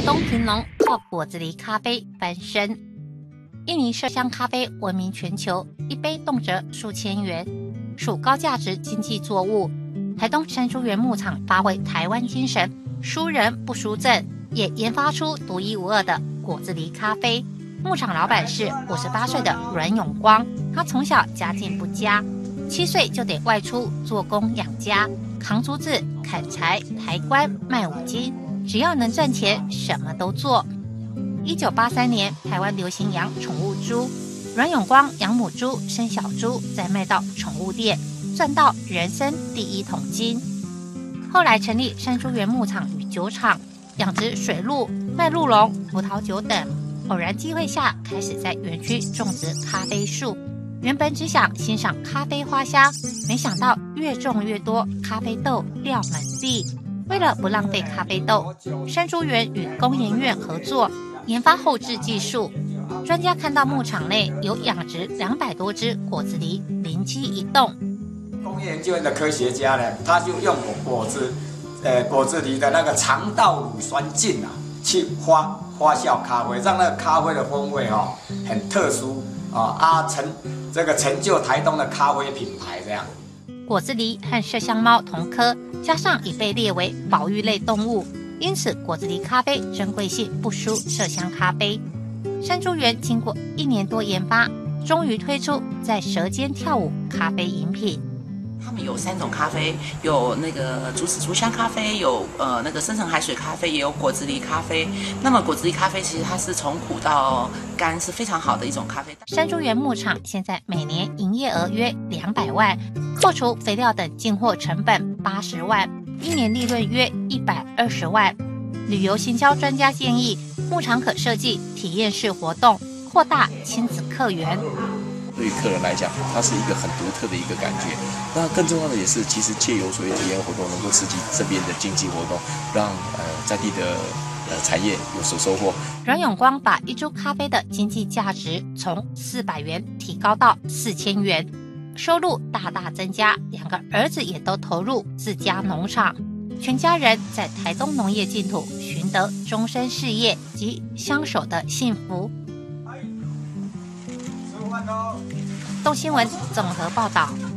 东平农靠果子狸咖啡翻身。印尼麝香咖啡闻名全球，一杯动辄数千元，属高价值经济作物。台东山猪园牧场发挥台湾精神，输人不输阵，也研发出独一无二的果子狸咖啡。牧场老板是58岁的阮永光，他从小家境不佳，7岁就得外出做工养家，扛竹子、砍柴、抬棺、卖五金，只要能赚钱，什么都做。1983年，台湾流行养宠物猪，阮永光养母猪、生小猪，再卖到宠物店，赚到人生第1桶金。后来成立山猪园牧场与酒厂，养殖水鹿、卖鹿茸、葡萄酒等。偶然机会下，开始在园区种植咖啡树。原本只想欣赏咖啡花香，没想到越种越多，咖啡豆掉满地。为了不浪费咖啡豆，山猪园与工研院合作，研发后制技术。专家看到牧场内有养殖200多只果子狸，灵机一动。 工业研究院的科学家呢，他就用果子狸的那个肠道乳酸菌去发酵咖啡，让那个咖啡的风味很特殊成就台东的咖啡品牌这样。 果子狸和麝香猫同科，加上已被列为保育类动物，因此果子狸咖啡珍贵性不输麝香咖啡。山猪园经过1年多研发，终于推出在舌尖跳舞咖啡饮品。 他们有3种咖啡，有那个竹子竹香咖啡，有那个深层海水咖啡，也有果子狸咖啡。那么果子狸咖啡其实它是从苦到干，是非常好的一种咖啡。 山猪园牧场现在每年营业额约200万，扣除肥料等进货成本80万，1年利润约120万。旅游行销专家建议，牧场可设计体验式活动，扩大亲子客源。 对于客人来讲，它是一个很独特的一个感觉。那更重要的也是，其实借由所谓体验活动，能够刺激这边的经济活动，让在地的产业有所收获。 阮永光把一株咖啡的经济价值从400元提高到4000元，收入大大增加，2个儿子也都投入自家农场，全家人在台东农业净土寻得终身事业及相守的幸福。动新闻综合报道。